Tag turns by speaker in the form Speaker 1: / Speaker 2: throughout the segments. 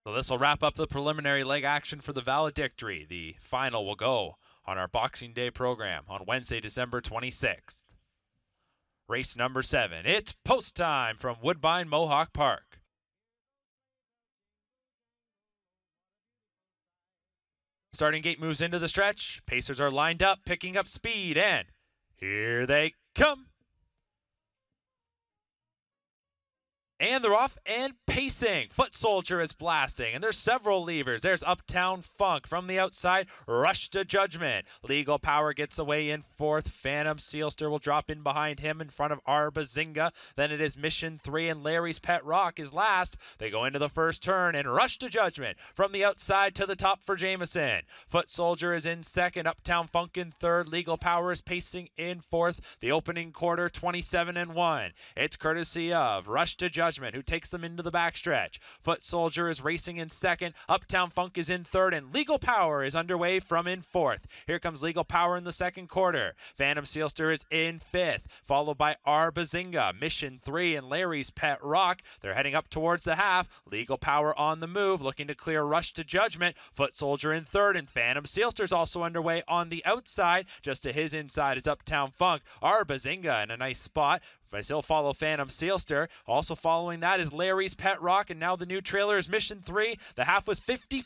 Speaker 1: So this will wrap up the preliminary leg action for the valedictory. The final will go on our Boxing Day program on Wednesday, December 26th. Race number 7. It's post time from Woodbine Mohawk Park. Starting gate moves into the stretch. Pacers are lined up, picking up speed, and here they come. And they're off and pacing. Foot Soldier is blasting, and there's several levers. There's Uptown Funk from the outside. Rush to Judgment. Legal Power gets away in fourth. Phantom Sealster will drop in behind him in front of Arbazinga. Then it is Mission 3, and Larry's Pet Rock is last. They go into the first turn, and Rush to Judgment from the outside to the top for Jameson. Foot Soldier is in second. Uptown Funk in third. Legal Power is pacing in fourth. The opening quarter, 27-1. It's courtesy of Rush to Judgment, who takes them into the backstretch. Foot Soldier is racing in second. Uptown Funk is in third, and Legal Power is underway from in fourth. Here comes Legal Power in the second quarter. Phantom Sealster is in fifth, followed by Arbazinga, Mission 3, and Larry's Pet Rock. They're heading up towards the half. Legal Power on the move, looking to clear Rush to Judgment. Foot Soldier in third, and Phantom Sealster's also underway on the outside. Just to his inside is Uptown Funk. Arbazinga in a nice spot. He'll follow Phantom Sealster. Also following that is Larry's Pet Rock, and now the new trailer is Mission 3. The half was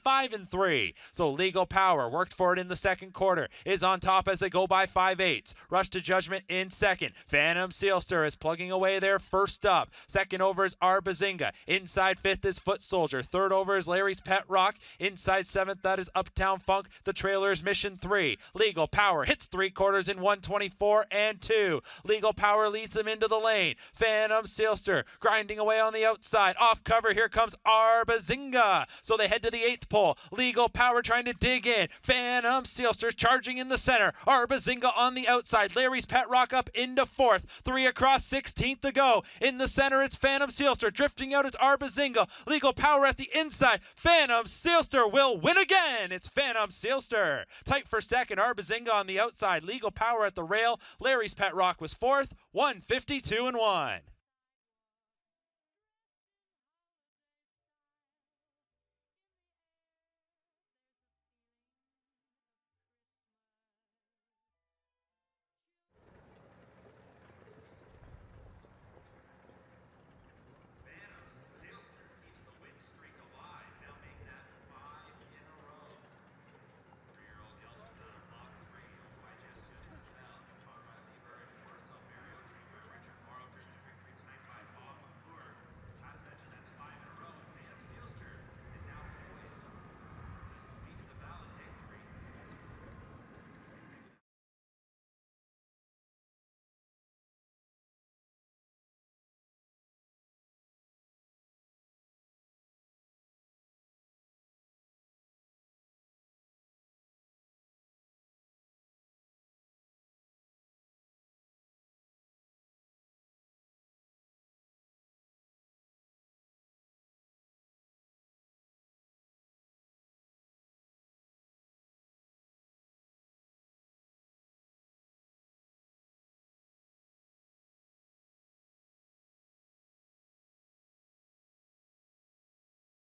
Speaker 1: 55-3. So Legal Power worked for it in the second quarter, is on top as they go by 5/8. Rush to Judgment in second. Phantom Sealster is plugging away there first up. Second over is Arbazinga. Inside fifth is Foot Soldier. Third over is Larry's Pet Rock. Inside seventh, that is Uptown Funk. The trailer is Mission 3. Legal Power hits three quarters in 1:24-2. Legal Power leads them into the lane. Phantom Sealster grinding away on the outside. Off cover, here comes Arbazinga. So they head to the 8th pole. Legal Power trying to dig in. Phantom Sealster charging in the center. Arbazinga on the outside. Larry's Pet Rock up into 4th. 3 across, 16th to go. In the center, it's Phantom Sealster. Drifting out, it's Arbazinga. Legal Power at the inside. Phantom Sealster will win again. It's Phantom Sealster. Tight for second. Arbazinga on the outside. Legal Power at the rail. Larry's Pet Rock was 4th. 152-1.